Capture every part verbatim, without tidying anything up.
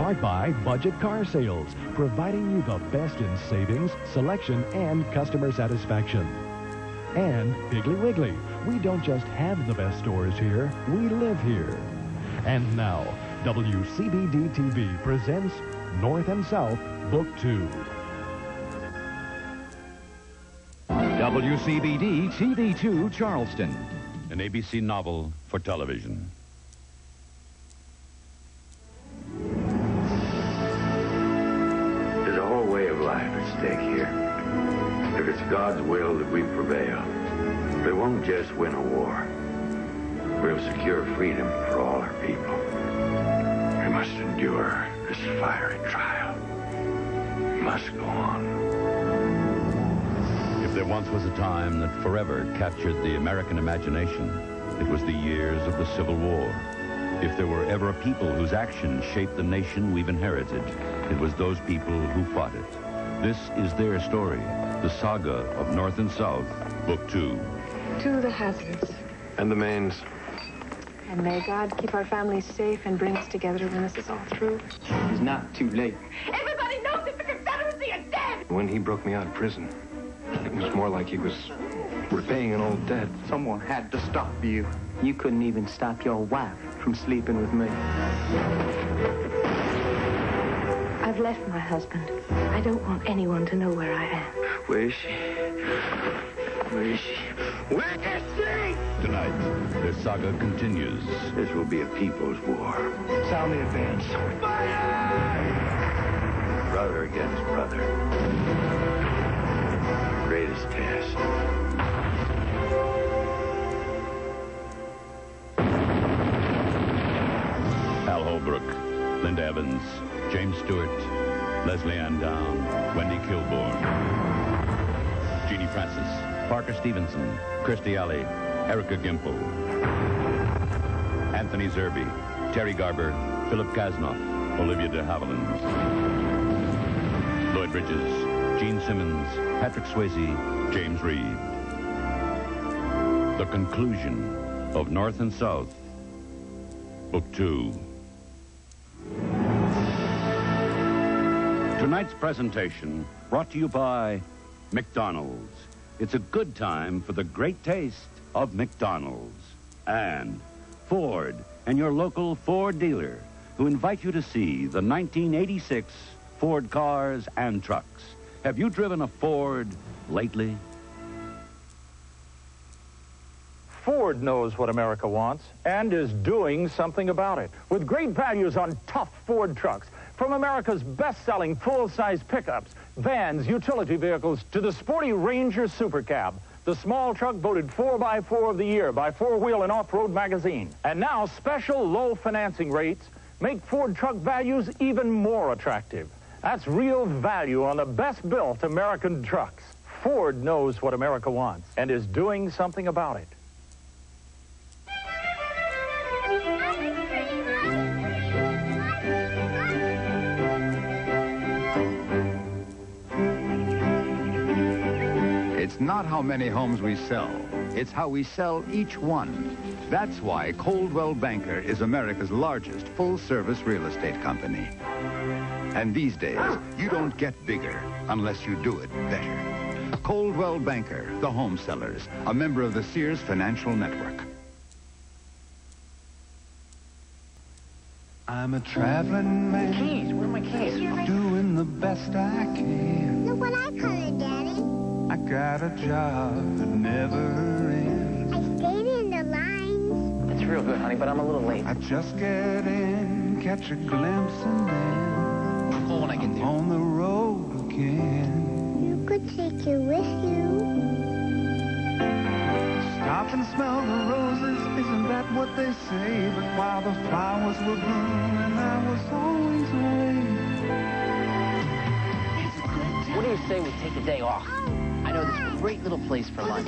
powered by Budget Car Sales, providing you the best in savings, selection, and customer satisfaction. And Piggly Wiggly, we don't just have the best stores here, we live here. And now, W C B D T V presents North and South, Book two. W C B D T V two Charleston, an A B C novel for television. There's a whole way of life at stake here. If it's God's will that we prevail, we won't just win a war. We'll secure freedom for all our people. We must endure this fiery trial. We must go on. If there once was a time that forever captured the American imagination, it was the years of the Civil War. If there were ever a people whose actions shaped the nation we've inherited, it was those people who fought it. This is their story, the saga of North and South, Book two. To the Hazards. And the Mains. And may God keep our families safe and bring us together when this is all through. It's not too late. Everybody knows that the Confederacy is dead! When he broke me out of prison, it was more like he was repaying an old debt. Someone had to stop you. You couldn't even stop your wife from sleeping with me. I've left my husband. I don't want anyone to know where I am. Where is she? Where is she? Where is she? Tonight, their saga continues. This will be a people's war. Sound the advance. Fire! Brother against brother. Greatest test. Al Holbrook, Linda Evans, James Stewart, Leslie Ann Down, Wendy Kilborn, Jeannie Francis, Parker Stevenson, Kirstie Alley, Erica Gimple, Anthony Zerbe, Terry Garber, Philip Kasnoff, Olivia de Havilland, Lloyd Bridges, Gene Simmons, Patrick Swayze, James Reed. The conclusion of North and South, Book two. Tonight's presentation brought to you by McDonald's. It's a good time for the great taste of McDonald's. And Ford and your local Ford dealer, who invite you to see the nineteen eighty-six Ford cars and trucks. Have you driven a Ford lately? Ford knows what America wants and is doing something about it. With great values on tough Ford trucks, from America's best-selling full-size pickups, vans, utility vehicles, to the sporty Ranger Super Cab, the small truck voted four by four of the year by Four Wheel and Off-Road magazine. And now special low financing rates make Ford truck values even more attractive. That's real value on the best-built American trucks. Ford knows what America wants and is doing something about it. It's not how many homes we sell. It's how we sell each one. That's why Coldwell Banker is America's largest full-service real estate company. And these days, you don't get bigger unless you do it better. Coldwell Banker, the home sellers, a member of the Sears Financial Network. I'm a traveling man. Keys, where are my keys? Doing the best I can. Look what I colored, Daddy. I got a job that never ends. I stayed in the lines. That's real good, honey, but I'm a little late. I just get in, catch a glimpse, and then I'll call when I get there. on the road again. You could take it with you. Stop and smell the roses, isn't that what they say? But while the flowers were blooming, I was always away. What do you say we take the day off? I know this great little place for lunch.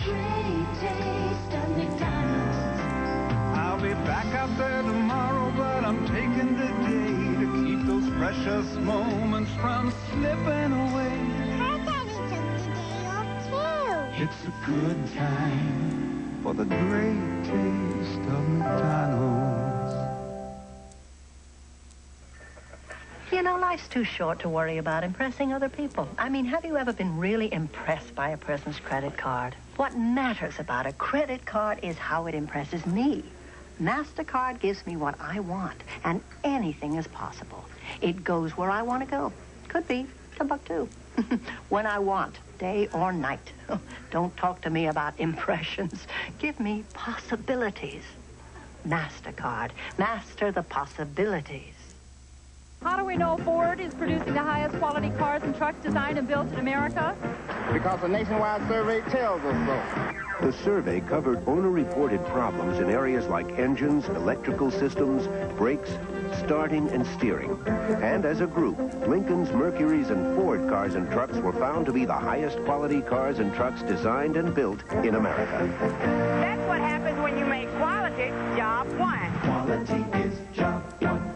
I'll be back out there tomorrow, but I'm taking the day to keep those precious moments from slipping away. Her Daddy took the day off, too. It's a good time for the great taste of McDonald's. You know, life's too short to worry about impressing other people. I mean, have you ever been really impressed by a person's credit card? What matters about a credit card is how it impresses me. MasterCard gives me what I want, and anything is possible. It goes where I want to go. Could be Timbuktu. When I want, day or night. Don't talk to me about impressions. Give me possibilities. MasterCard. Master the possibilities. How do we know Ford is producing the highest quality cars and trucks designed and built in America? Because a nationwide survey tells us so. The survey covered owner-reported problems in areas like engines, electrical systems, brakes, starting, and steering. And as a group, Lincoln's, Mercury's, and Ford cars and trucks were found to be the highest quality cars and trucks designed and built in America. That's what happens when you make quality job one. Quality is job one.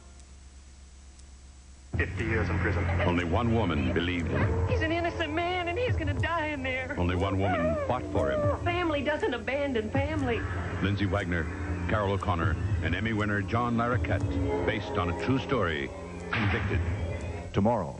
fifty years in prison. Only one woman believed him. He's an innocent man, and he's gonna die in there. Only one woman fought for him. Family doesn't abandon family. Lindsay Wagner, Carol O'Connor, and Emmy winner John Larroquette, based on a true story, Convicted. Tomorrow.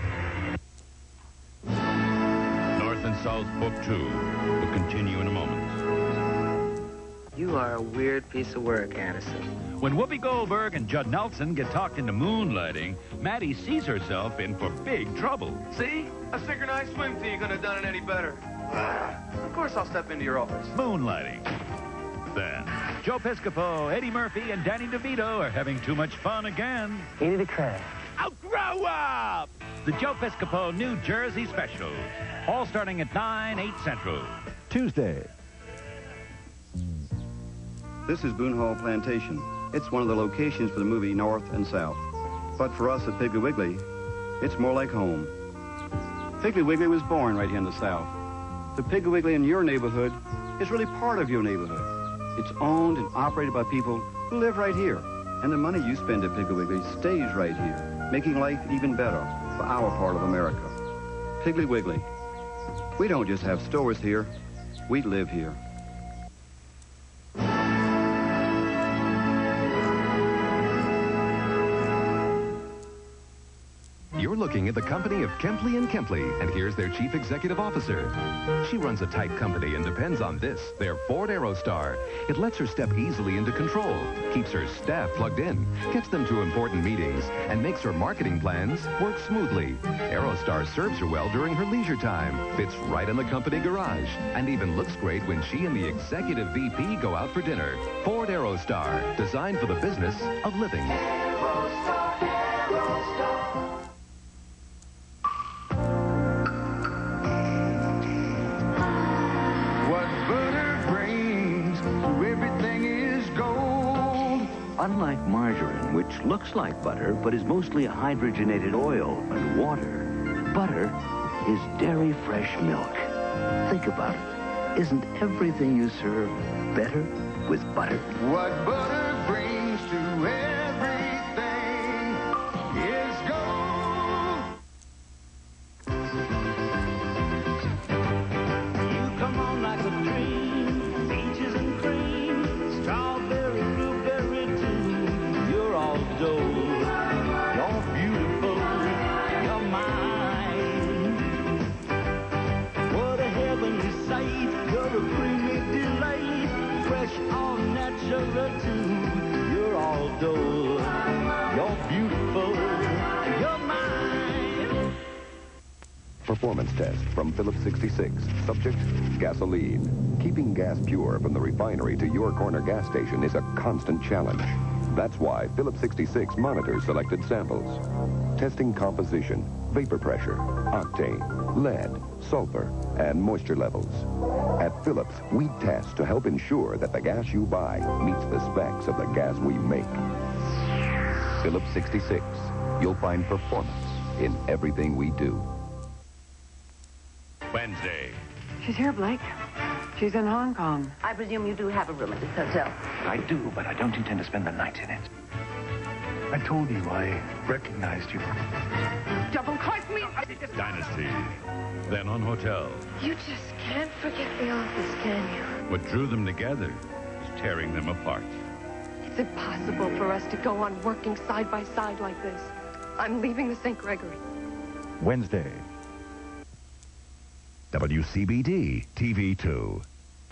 North and South Book Two will continue in a moment. You are a weird piece of work, Anderson. When Whoopi Goldberg and Judd Nelson get talked into moonlighting, Maddie sees herself in for big trouble. See? A synchronized swim team couldn't have done it any better. Of course I'll step into your office. Moonlighting. Then, Joe Piscopo, Eddie Murphy, and Danny DeVito are having too much fun again. Eddie the Crab. Oh, grow up! The Joe Piscopo New Jersey Special. All starting at nine, eight Central. Tuesday. This is Boone Hall Plantation. It's one of the locations for the movie North and South. But for us at Piggly Wiggly, it's more like home. Piggly Wiggly was born right here in the South. The Piggly Wiggly in your neighborhood is really part of your neighborhood. It's owned and operated by people who live right here. And the money you spend at Piggly Wiggly stays right here, making life even better for our part of America. Piggly Wiggly. We don't just have stores here, we live here. You're looking at the company of Kempley and Kempley, and here's their chief executive officer. She runs a tight company and depends on this, their Ford Aerostar. It lets her step easily into control, keeps her staff plugged in, gets them to important meetings, and makes her marketing plans work smoothly. Aerostar serves her well during her leisure time, fits right in the company garage, and even looks great when she and the executive V P go out for dinner. Ford Aerostar, designed for the business of living. Aerostar, Aerostar. Unlike margarine, which looks like butter, but is mostly hydrogenated oil and water, butter is dairy fresh milk. Think about it. Isn't everything you serve better with butter? What butter brings to everything is gold. You come on like a dream, peaches and cream, strawberry, blueberry too. You're all gold. You're beautiful. You're mine. What a heavenly sight. You're a creamy delight. Fresh, all natural too. You're all gold. You're beautiful. You're mine. Performance test from Phillips sixty-six. Subject, gasoline. Keeping gas pure from the refinery to your corner gas station is a constant challenge. That's why Phillips sixty-six monitors selected samples, testing composition, vapor pressure, octane, lead, sulfur, and moisture levels. At Phillips, we test to help ensure that the gas you buy meets the specs of the gas we make. Phillips sixty-six. You'll find performance in everything we do. Wednesday. She's here, Blake. She's in Hong Kong. I presume you do have a room at this hotel. I do, but I don't intend to spend the night in it. I told you I recognized you. Double cross me! Dynasty. Then on Hotel. You just can't forget the office, can you? What drew them together is tearing them apart. It's impossible for us to go on working side by side like this. I'm leaving the Saint Gregory. Wednesday. W C B D T V two.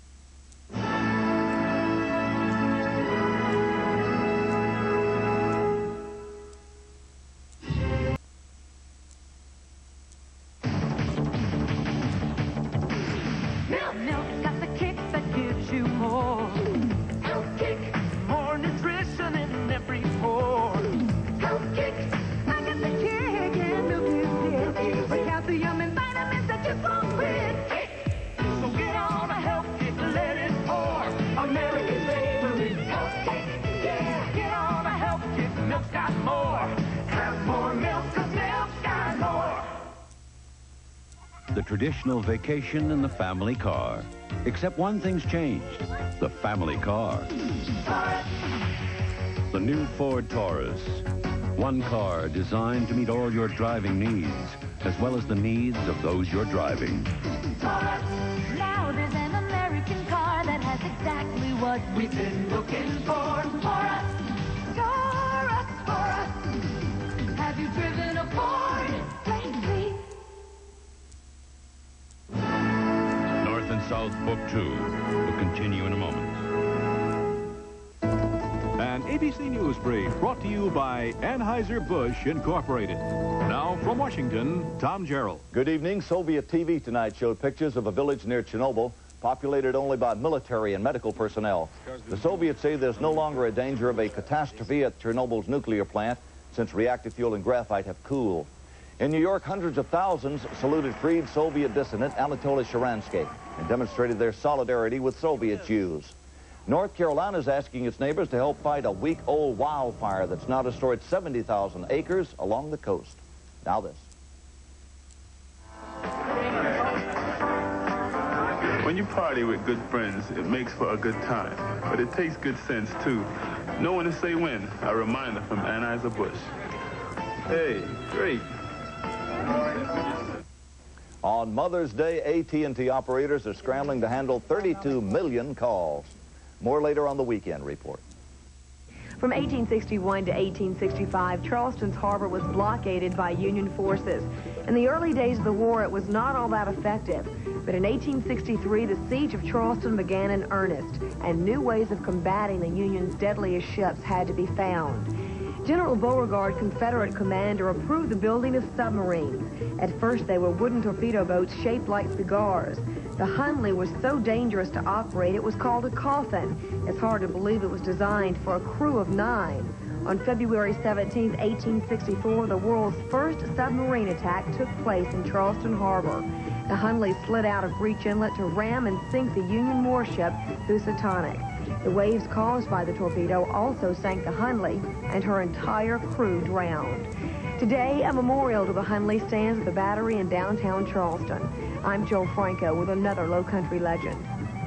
Milk, milk's got the kick that gives you more. Health kick, more nutrition in every pore. Health kick, I got the kick, and milk is it. With calcium and vitamins that just won't quit. So get on a health kick, let it pour. America's favorite health kick, yeah. Get on a health kick, milk's got more. Have more milk, 'cause milk's got more. The traditional vacation in the family car. Except one thing's changed. The family car. The new Ford Taurus. One car designed to meet all your driving needs, as well as the needs of those you're driving. Now there's an American car that has exactly what we've been looking for. For us, Taurus, for us. Have you driven a Ford lately? North and South Book two will continue in a moment. An A B C News brief brought to you by Anheuser-Busch Incorporated. Now from Washington, Tom Gerald. Good evening. Soviet T V tonight showed pictures of a village near Chernobyl, populated only by military and medical personnel. The Soviets say there's no longer a danger of a catastrophe at Chernobyl's nuclear plant, since reactor fuel and graphite have cooled. In New York, hundreds of thousands saluted freed Soviet dissident Anatoly Sharansky and demonstrated their solidarity with Soviet Jews. North Carolina is asking its neighbors to help fight a week-old wildfire that's now destroyed seventy thousand acres along the coast. Now this. When you party with good friends, it makes for a good time. But it takes good sense, too. Know when to say when. A reminder from Anheuser-Busch. Hey, great. On Mother's Day, A T and T operators are scrambling to handle thirty-two million calls. More later on the Weekend Report. From eighteen sixty-one to eighteen sixty-five, Charleston's harbor was blockaded by Union forces. In the early days of the war, it was not all that effective. But in eighteen sixty-three, the siege of Charleston began in earnest, and new ways of combating the Union's deadliest ships had to be found. General Beauregard, Confederate commander, approved the building of submarines. At first, they were wooden torpedo boats shaped like cigars. The Hunley was so dangerous to operate, it was called a coffin. It's hard to believe it was designed for a crew of nine. On February seventeenth, eighteen sixty-four, the world's first submarine attack took place in Charleston Harbor. The Hunley slid out of Breach Inlet to ram and sink the Union warship Housatonic. The waves caused by the torpedo also sank the Hunley, and her entire crew drowned. Today, a memorial to the Hunley stands at the Battery in downtown Charleston. I'm Joe Franco with another Low Country legend.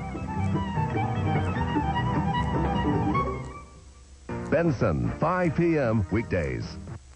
Benson, five p m weekdays.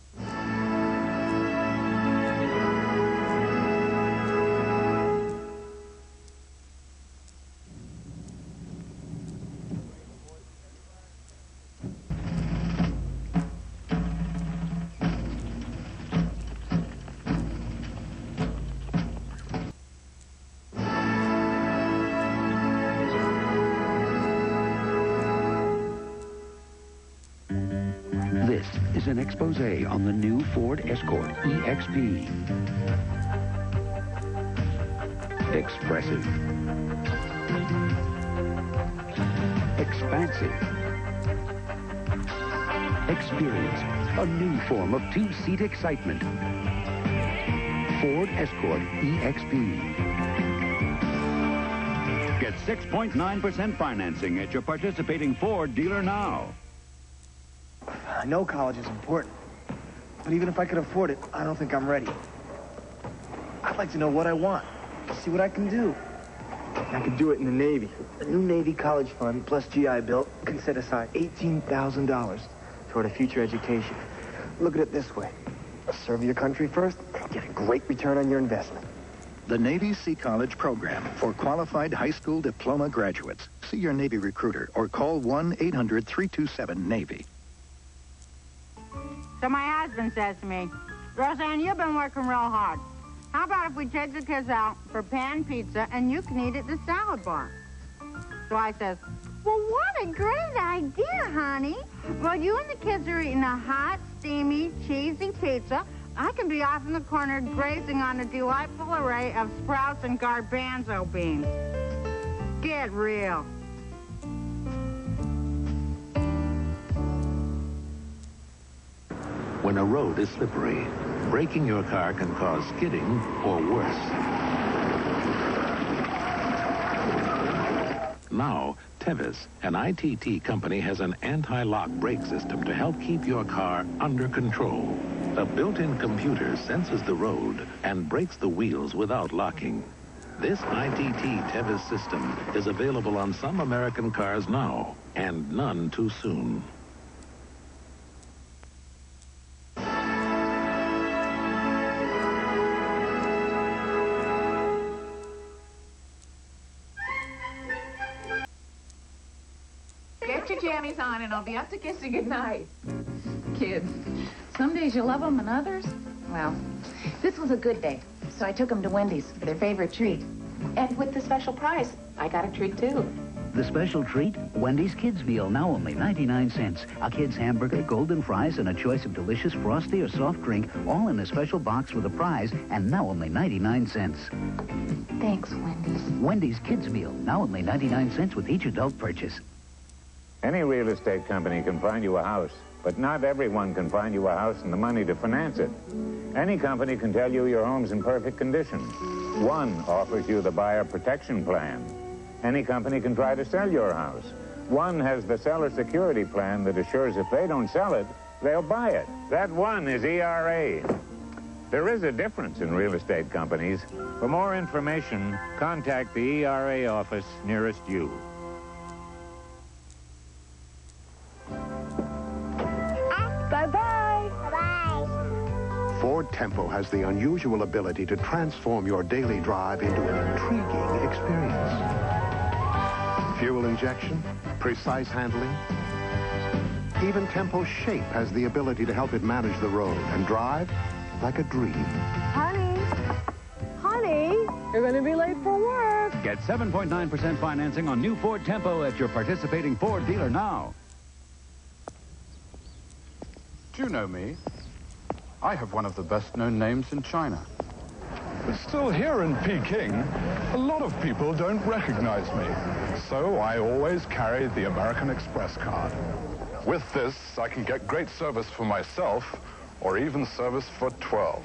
This is an expose on the new Ford Escort E X P. Expressive. Expansive. Experience a new form of two-seat excitement. Ford Escort E X P. Get six point nine percent financing at your participating Ford dealer now. I know college is important, but even if I could afford it, I don't think I'm ready. I'd like to know what I want, see what I can do. I could do it in the Navy. The new Navy College Fund plus G I Bill can set aside eighteen thousand dollars toward a future education. Look at it this way. Serve your country first, get a great return on your investment. The Navy Sea College program for qualified high school diploma graduates. See your Navy recruiter or call one eight hundred three two seven Navy. So my husband says to me, Roseanne, you've been working real hard. How about if we take the kids out for pan pizza and you can eat at the salad bar? So I says, well, what a great idea, honey. While you and the kids are eating a hot, steamy, cheesy pizza, I can be off in the corner grazing on a delightful array of sprouts and garbanzo beans. Get real. When a road is slippery, braking your car can cause skidding or worse. Now, Tevis, an I T T company, has an anti-lock brake system to help keep your car under control. A built-in computer senses the road and brakes the wheels without locking. This I T T Tevis system is available on some American cars now, and none too soon. Get your jammies on and I'll be up to kiss you goodnight. Kids, some days you love them and others, well, this was a good day. So I took them to Wendy's for their favorite treat. And with the special price, I got a treat too. The special treat, Wendy's Kids Meal, now only ninety-nine cents. A kid's hamburger, golden fries, and a choice of delicious frosty or soft drink, all in a special box with a prize, and now only ninety-nine cents. Thanks, Wendy's. Wendy's Kids Meal, now only ninety-nine cents with each adult purchase. Any real estate company can find you a house, but not everyone can find you a house and the money to finance it. Any company can tell you your home's in perfect condition. One offers you the buyer protection plan. Any company can try to sell your house. One has the seller security plan that assures if they don't sell it, they'll buy it. That one is E R A. There is a difference in real estate companies. For more information, contact the E R A office nearest you. Bye-bye. Bye-bye. Ford Tempo has the unusual ability to transform your daily drive into an intriguing experience. Fuel injection, precise handling. Even Tempo's shape has the ability to help it manage the road and drive like a dream. Honey, honey, you're going to be late for work. Get seven point nine percent financing on new Ford Tempo at your participating Ford dealer now. Do you know me? I have one of the best-known names in China. But still here in Peking, a lot of people don't recognize me. So I always carry the American Express card. With this, I can get great service for myself, or even service for twelve.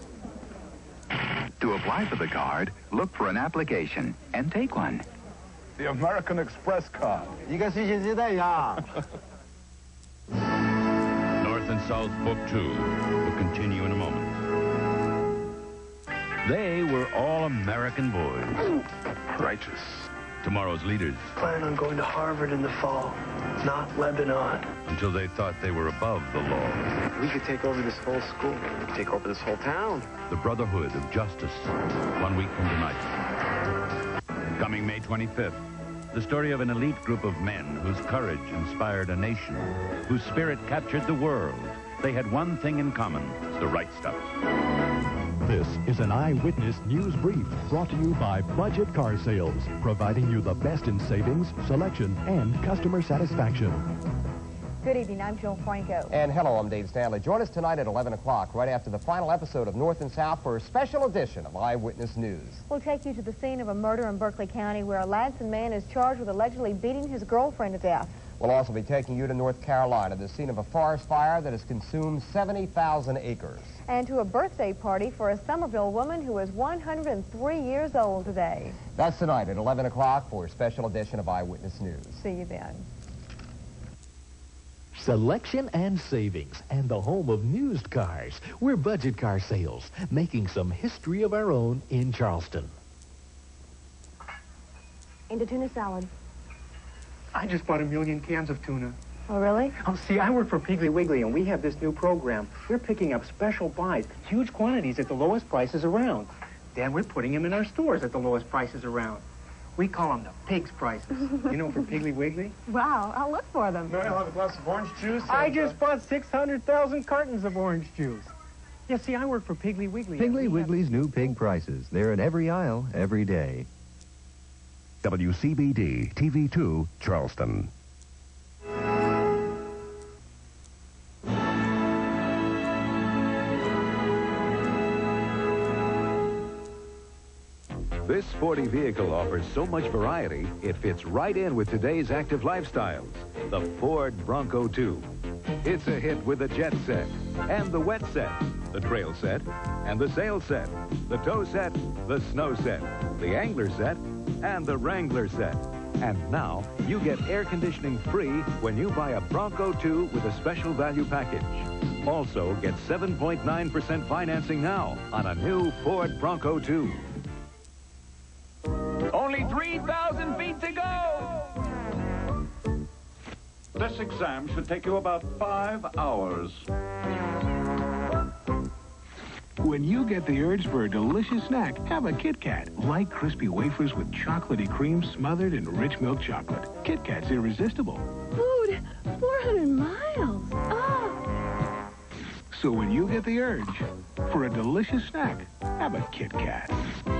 To apply for the card, look for an application and take one. The American Express card. North and South Book Two will continue in a moment. They were all American boys. Righteous. Tomorrow's leaders. Plan on going to Harvard in the fall, not Lebanon. Until they thought they were above the law. We could take over this whole school. We could take over this whole town. The Brotherhood of Justice. One week from tonight. Coming May twenty-fifth. The story of an elite group of men whose courage inspired a nation, whose spirit captured the world. They had one thing in common, the right stuff. This is an Eyewitness News Brief brought to you by Budget Car Sales, providing you the best in savings, selection, and customer satisfaction. Good evening, I'm Jill Franco. And hello, I'm Dave Stanley. Join us tonight at eleven o'clock, right after the final episode of North and South for a special edition of Eyewitness News. We'll take you to the scene of a murder in Berkeley County where a Ladson man is charged with allegedly beating his girlfriend to death. We'll also be taking you to North Carolina, the scene of a forest fire that has consumed seventy thousand acres. And to a birthday party for a Somerville woman who is one hundred three years old today. That's tonight at eleven o'clock for a special edition of Eyewitness News. See you then. Selection and savings, and the home of used cars. We're Budget Car Sales, making some history of our own in Charleston. And a tuna salad. I just bought a million cans of tuna. Oh, really? Oh, see, I work for Piggly Wiggly, and we have this new program. We're picking up special buys, huge quantities at the lowest prices around. Then we're putting them in our stores at the lowest prices around. We call them the pig's prices. You know, for Piggly Wiggly? Wow, I'll look for them. No, I'll have a glass of orange juice. I and, just uh, bought six hundred thousand cartons of orange juice. Yeah, see, I work for Piggly Wiggly. Piggly Wiggly's new pig prices. They're in every aisle, every day. W C B D T V two, Charleston. This sporty vehicle offers so much variety, it fits right in with today's active lifestyles. The Ford Bronco two. It's a hit with the jet set, and the wet set, the trail set, and the sail set, the tow set, the snow set, the angler set, and the Wrangler set. And now, you get air conditioning free when you buy a Bronco two with a special value package. Also, get seven point nine percent financing now on a new Ford Bronco two. Only three thousand feet to go! This exam should take you about five hours. When you get the urge for a delicious snack, have a Kit Kat. Light, crispy wafers with chocolatey cream smothered in rich milk chocolate. Kit Kat's irresistible. Food, four hundred miles. Oh. So when you get the urge for a delicious snack, have a Kit Kat.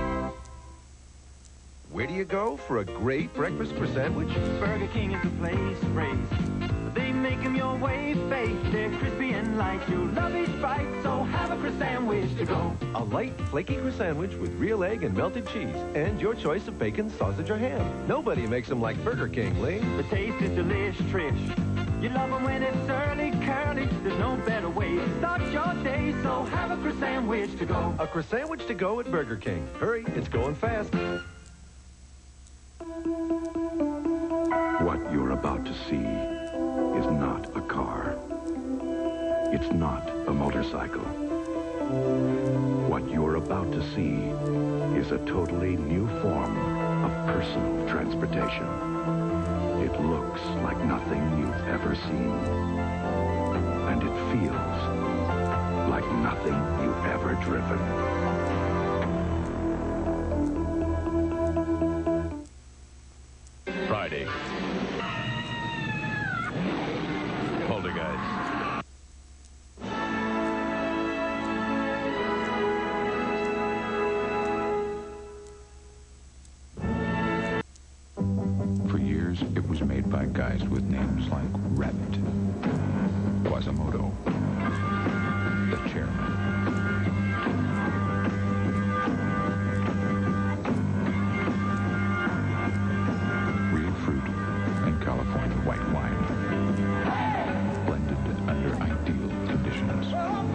Where do you go for a great breakfast for sandwich? Burger King is the place to raise. They make them your way, faith. They're crispy and light. You'll love each bite, so have a croissant sandwich to go. A light, flaky croissant sandwich with real egg and melted cheese, and your choice of bacon, sausage, or ham. Nobody makes them like Burger King, Lee. The taste is delicious, Trish. You love them when it's early, curly. There's no better way to start your day, so have a croissant sandwich to go. A croissant sandwich to go at Burger King. Hurry, it's going fast. What you're about to see is not a car. It's not a motorcycle. What you're about to see is a totally new form of personal transportation. It looks like nothing you've ever seen. And it feels like nothing you've ever driven. Friday. Poltergeist. For years, it was made by guys with names like Rabbit, Quasimodo, the Chairman. Real fruit and California white wine, blended under ideal conditions.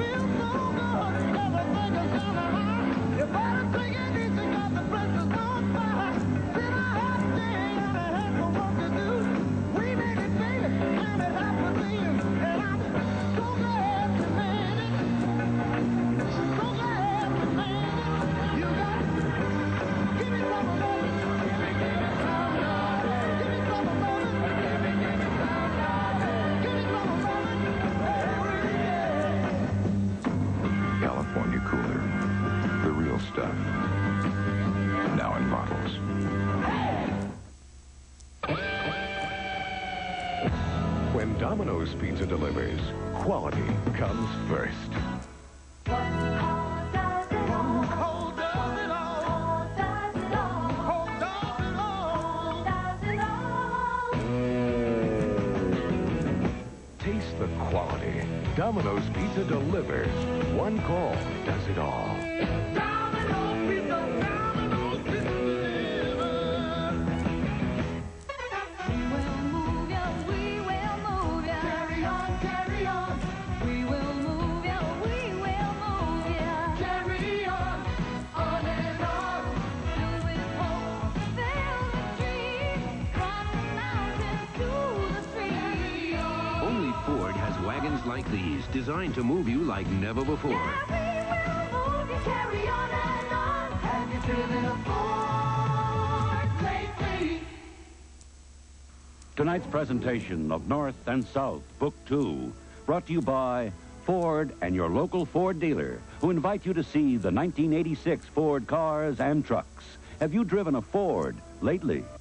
California Cooler, the real stuff, now in bottles. When Domino's Pizza delivers, quality comes first. Taste the quality. Domino's Pizza delivers. One call does it all. Domino's Pizza, Domino's Pizza delivers. We will move ya, we will move ya. Carry on, carry on. We will move ya, we will move ya. Carry on, on and on. Do it whole, fill the street. From the mountains to the street. Only Ford has wagons like these, designed to move you like never before. Yeah, we will move you, carry on and on. Have you driven a Ford lately? Tonight's presentation of North and South, Book Two, brought to you by Ford and your local Ford dealer, who invite you to see the nineteen eighty-six Ford cars and trucks. Have you driven a Ford? Lately,